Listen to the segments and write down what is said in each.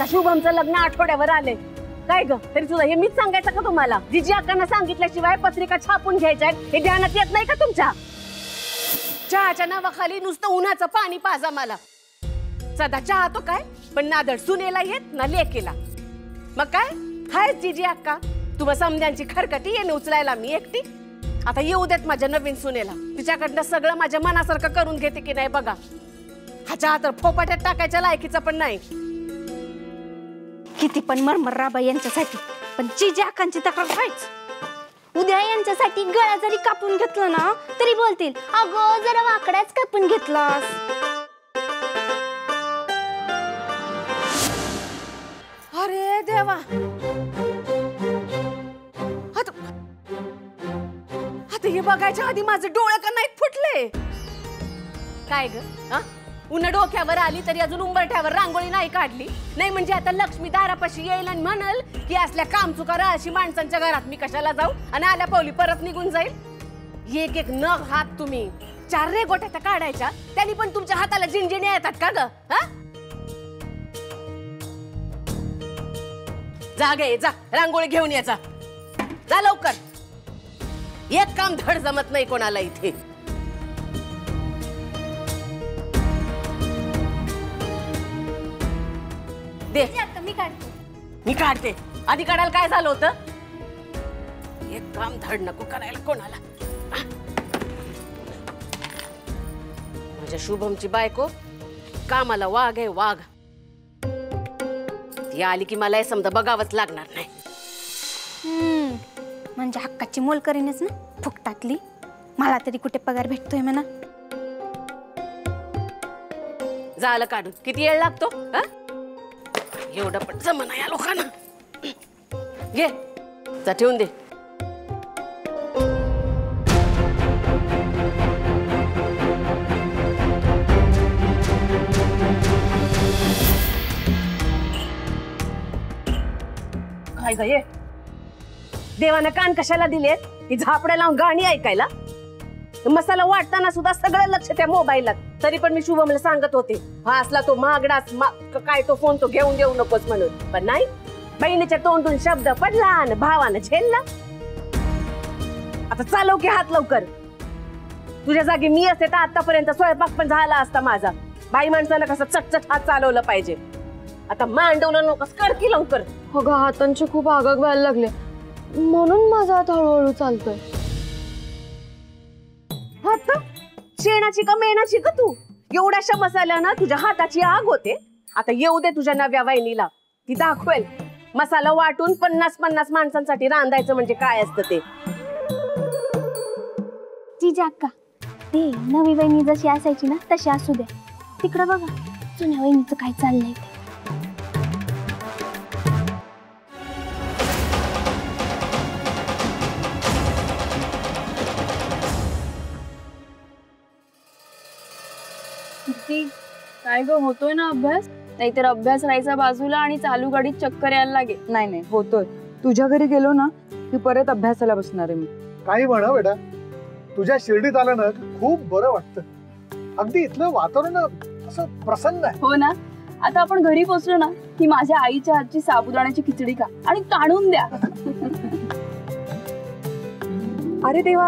आता शुभमचं लग्न आठवड्यावर आले काय ग, तरी तुला हे मीच सांगायचं का तुम्हाला? जिजी अक्कांना सांगितल्याशिवाय पत्रिका छापून घ्यायच्या हे ध्यानात येत नाही का तुमच्या? चहाच्या नावाखाली नुसतं उन्हाचं पाणी पाजा मला. सदा चहा तो काय, पण नादड सुनेला येत ना लेकेला. मग काय हाय जिजी अक्का, तुम्हा समद्यांची खरकटी येणे उचलायला मी एकटी. आता येऊ देत माझ्या नवीन सुनेला, तिच्याकडनं सगळं माझ्या मनासारखं करून घेते की नाही बघा. हा चहा तर फोपाट्यात टाकायच्या लायकीचा पण नाही. किती पण मरमर राबा यांच्यासाठी, पण जिजी अक्कांची तक्रार व्हायच. उद्या यांच्यासाठी गळा जरी कापून घेतला ना तरी बोलतील, अगं जरा वाकडाच कापून घेतलास. अरे देवा, आता हे बघायच्या आधी माझे डोळे का नाहीत फुटले? काय ग, उन्हा डोक्यावर आली तरी अजून उंबरठ्यावर रांगोळी नाही काढली. नाही म्हणजे आता लक्ष्मी दारापाशी येईल आणि म्हणाल की असल्या कामचुका राशी माणसांच्या घरात मी कशाला जाऊ आणि आल्या पावली परत निघून जाईल. एक एक नग हात तुम्ही 4 रेघोट्या काढायच्या, त्यांनी पण तुमच्या हाताला जिंजिण्या येतात का ग? जा गे जा, रांगोळी घेऊन ये जा, जा लवकर. एक काम धड जमत नाही कोणाला इथे. दे, मी काढते. आधी काढायला काय झालं होतं? एक काम धड नको करायला कोणाला. माझ्या शुभमची बायको कामाला वाघ आहे वाघ. ती आली की मला हे समजा बघावंच लागणार नाही. म्हणजे हक्काची मोल करीनच ना फुकटातली. मला तरी कुठे पगार भेटतोय म्हणा. झालं काढून, किती वेळ लागतो? एवढं पण जमना या लोकांना. घे जा, ठेवून दे. काय ग ये, देवानं कान कशाला दिले? ती झापड्या लावून गाणी ऐकायला? मसाला वाटताना सुद्धा सगळं लक्ष त्या मोबाईलात. तरी पण मी शुभमला सांगत होते, हा असला तो महागडाच काय तो फोन तो घेऊन देऊ नकोस म्हणून. पण नाही, बहिणीच्या तोंडून शब्द पडला आणि भावानं झेलला. आता चालव की हात लवकर. तुझ्या जागी मी असते तर आतापर्यंत स्वयंपाक पण झाला असता माझा. बाई माणसानं कसं चटचट हात चालवलं पाहिजे. आता मांडवलं नकोस, कर की लवकर. अगं हातांचे खूप आगाग व्हायला लागले म्हणून माझा हात हळूहळू चालतोय. हात शेणाची का मेणाची का तू? एवढ्याशा मसाल्यानं तुझ्या हाताची आग होते. आता येऊ दे तुझ्या नव्या वहिनीला, ती दाखवेल मसाला वाटून 50-50 माणसांसाठी रांधायचं म्हणजे काय असतं ते. जिजी अक्का, ते नवी वहिनी जशी असायची ना तशी असू द्या. तिकडं बघा जुन्या वहिनीचं काय चाललंय. काय ग, होतोय ना अभ्यास? नाहीतर अभ्यास राहायचा बाजूला आणि चालू गाडीत चक्कर यायला लागे. नाही नाही होतोय. तुझ्या घरी गेलो ना की परत अभ्यासाला बसणार आहे मी. काही म्हणा बेटा, तुझ्या शिर्डीत आलं ना खूप बरं वाटतं. अगदी इथलं वातावरण असं प्रसन्न आहे. हो ना. आता आपण घरी पोहोचलो ना की माझ्या आईच्या हातची साबुदाण्याची खिचडी का आणि ताणून द्या. अरे देवा,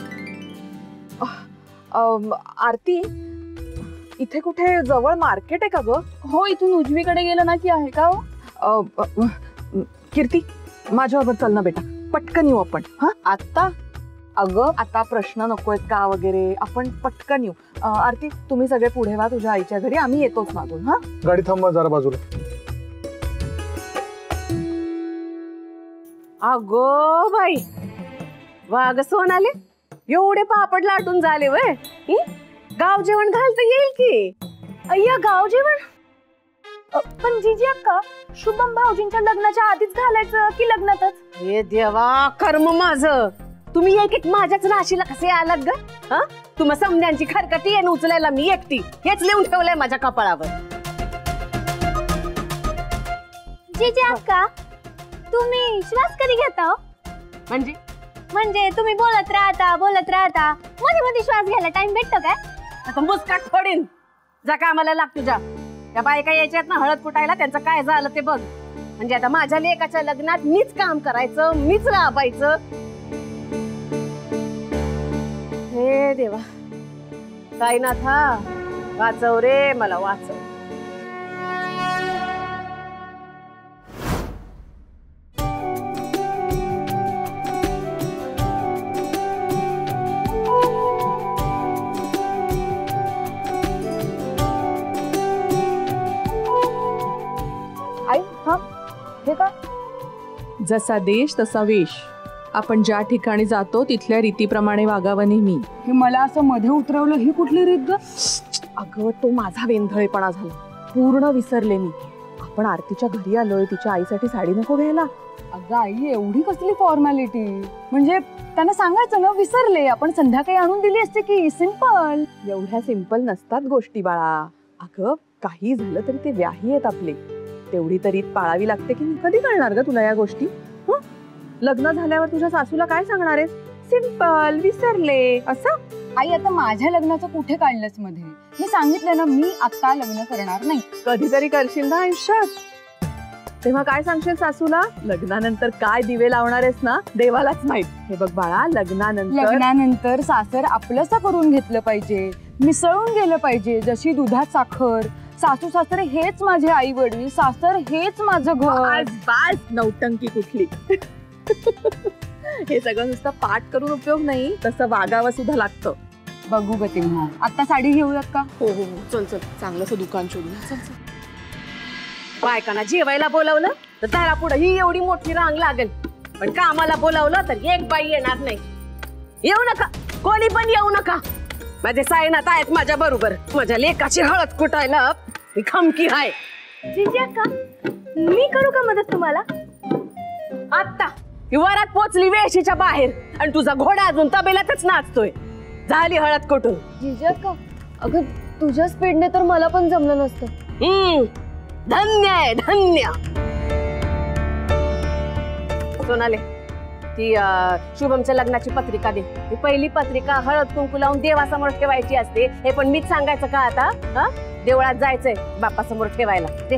आरती इथे कुठे जवळ मार्केट आहे का ग? हो, इथून उजवीकडे गेलं ना की आहे का हो? कीर्ती माझ्याबरोबर चल ना बेटा, पटकन येऊ आपण. हा आता? अगं आता प्रश्न नकोय का वगैरे, आपण पटकन येऊ. आरती तुम्ही सगळे पुढे व्हा तुझ्या आईच्या घरी, आम्ही येतोच मागून. हा गाडी थांबवा जरा बाजूला. अगो बाई, वाग सोनाले एवढे पापड लाटून झाले वय. गाव जेवण घालता येईल की? अय्या गाव जेवण? पण जिजी अक्का, शुभम भाऊजींच्या लग्नाच्या आधीच घालायचं की लग्नातच? हे देवा, कर्म माझं. तुम्ही एक माझ्याच राशीला कसे आलात ग? तुम्हा समद्यांची खरकटी आणि उचलायला मी एकटी, हेच लिहून ठेवलंय माझ्या कपाळावर. जिजी अक्का, तुम्ही श्वास कधी घेता? म्हणजे तुम्ही बोलत राहता मध्ये मध्ये श्वास घ्यायला टाइम भेटतो काय? आता मुस्काट फोडीन. जा कामाला लाग तुझ्या. त्या बायका यायच्यात ना हळद कुटायला, त्यांचं काय झालं ते बघ. म्हणजे आता माझ्या लेकाच्या लग्नात मीच काम करायचं, मीच राबायचं. हे देवा, साईनाथा वाचव रे मला, वाचव. आई हा हे का? जसा देश तसा वेश. आपण ज्या ठिकाणी जातो तिथल्या रीतीप्रमाणे वागावं नेहमी. हे मला असं मध्ये उतरवलं, ही कुठली रीत ग? अगं तो माझा वेंधळेपणा झाला, पूर्ण विसरले मी. आपण आरतीच्या घरी आलोय, तिच्या आईसाठी साडी नको घ्यायला? अगं आई, एवढी कसली फॉर्मॅलिटी? म्हणजे त्यांना सांगायचं ना विसरले, आपण संध्याकाळी आणून दिली असते की. सिंपल. एवढ्या सिंपल नसतात गोष्टी बाळा. अगं काही झालं तरी ते व्याही आहेत आपले, तेवढी तरी पाळावी लागते की. कधी कळणार ग तुला या गोष्टी? लग्न झाल्यावर तुझ्या सासूला काय सांगणार आहेस? सिंपल, विसरले असं. आई आता माझ्या लग्नाचं कुठे काढलंच मध्ये? मी सांगितलं ना, मी आता लग्न करणार नाही. कधीतरी करशील ना आयुष्यात, तेव्हा काय सांगशील सासूला? लग्नानंतर काय दिवे लावणार आहेस ना देवालाच माहित. हे बघ बाळा, लग्नानंतर सासर आपलंसं करून घेतलं पाहिजे, मिसळून गेलं पाहिजे, जशी दुधात साखर. सासू सासरे हेच माझे आई वडील, सासर हेच माझं घर. बास नौटंकी कुठली. हे सगळं नुसतं पाठ करून उपयोग नाही, तसं वागावं सुद्धा लागतं. बघू ग तेव्हा. आता साडी घेऊयात का? हो हो चल चल, चांगलंसं दुकान शोधूया. चल चल. बायकांना जेवायला बोलावलं तर त्याला पुढे ही एवढी मोठी रांग लागेल, पण कामाला बोलावलं तर एक बाई येणार नाही. येऊ नका, कोणी पण येऊ नका. माझे साईनाथ आहेत माझ्या बरोबर. माझ्या लेकाची हळद कुटायला मी खमकी आहे. जिजा का मी करू का मदत तुम्हाला? आता ही वरात पोचली वेशीच्या बाहेर आणि तुझा घोडा अजून तबेल्यातच नाचतोय. झाली हळद कुटून. जिजा का अगं तुझ्या स्पीडने तर मला पण जमलं नसतं. धन्य आहे, धन्य. सोनाले, ती शुभमच्या लग्नाची पत्रिका दे. ती पहिली पत्रिका हळद कुंकू लावून देवासमोर ठेवायची असते. हे पण मीच सांगायचं का आता? हा, देवळात जायचंय बाप्पासमोर ठेवायला. ते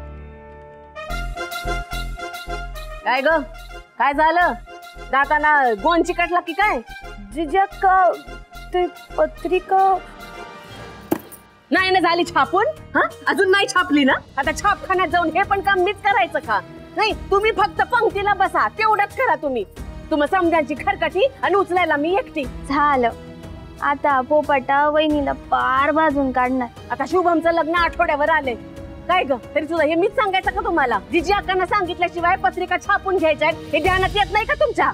काय ग, काय झालं? दाताला गोंद चिकटला की काय? जिजा का ते पत्रिका नाही ना झाली छापून? हा, अजून नाही छापली ना? आता छापखान्यात जाऊन हे पण काम मीच करायचं का? नाही, तुम्ही फक्त पंक्तीला बसा, तेवढंच करा तुम्ही. तुम्ही समजांची खरकटी आणि उचलायला मी एकटी. झालं. आता पोपटा वहिनीला पार भाजून काढणार. आता शुभमचं लग्न आठवड्यावर आलंय. काय ग, तरी तुला हे मीच सांगायचं का तुम्हाला? जिजी अक्कांना सांगितल्याशिवाय पत्रिका छापून घ्यायच्या हे ध्यानात येत नाही का तुमच्या?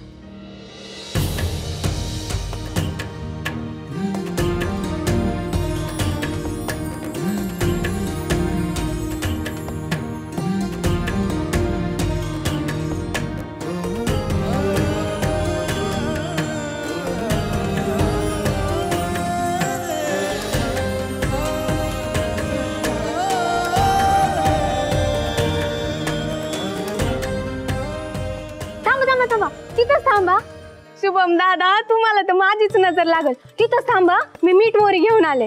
तिथंच थांबा. शुभम दादा, तुम्हाला तर माझीच नजर लागल. तिथंच थांबा, मी मीठ मोहरी घेऊन आले.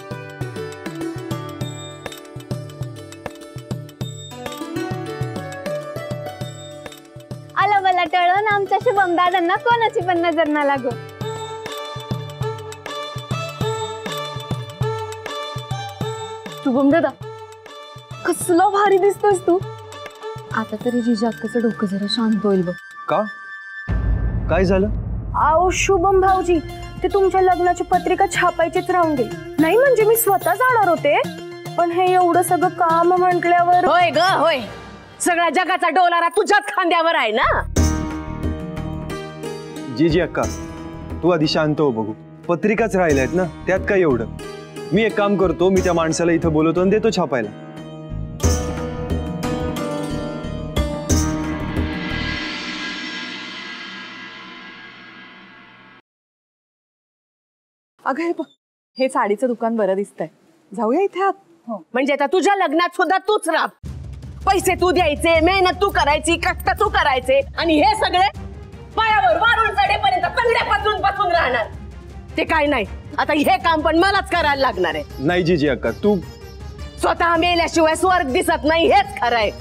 आला मला टळण, आमच्या शुभम दादांना कोणाची पण नजर ना लागो. शुभम दादा, कसला भारी दिसतोस तू. आता तरी जिजा अक्काचं डोकं जरा शांत होईल बघ. का? काय झालं? आओ शुभम भाऊजी, ते तुमच्या लग्नाची पत्रिका छापायचीच राहून गेली. नाही म्हणजे मी स्वतः जाणार होते, पण हे एवढं सगळं काम म्हटल्यावर. होय ग होय, सगळ्या जगाचा डोलारा तुझ्याच खांद्यावर आहे ना. जी अक्का, तू आधी शांत हो बघू. पत्रिकाच राहिल्यात ना, त्यात काय एवढं? मी एक काम करतो, मी त्या माणसाला इथं बोलवतो आणि देतो छापायला. अगं हे साडीचं दुकान बरं दिसतंय, जाऊया इथे आत. म्हणजे आता तुझ्या लग्नात सुद्धा तूच राब. पैसे तू द्यायचे, मेहनत तू करायची, कष्ट तू करायचे, आणि हे सगळे पायावर वारून चढेपर्यंत कंगड्या पसरून बसून राहणार. ते काय नाही, आता हे काम पण मलाच करायला लागणार आहे. नाही जी अक्का, तू स्वतः मेल्याशिवाय स्वर्ग दिसत नाही हेच खरंय.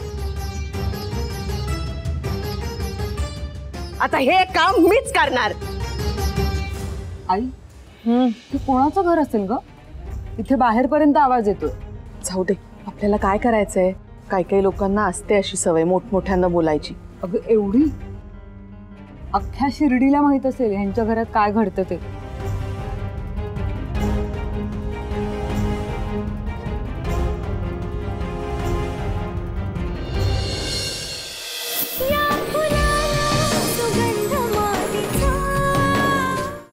आता हे काम मीच करणार. आई हे कोणाचं घर असेल ग? इथे बाहेरपर्यंत आवाज येतोय. जाऊ दे, आपल्याला काय करायचंय? काही काही लोकांना असते अशी सवय मोठमोठ्यांना बोलायची. अगं एवढी? अख्ख्या शिर्डीला माहित असेल ह्यांच्या घरात काय घडतं ते.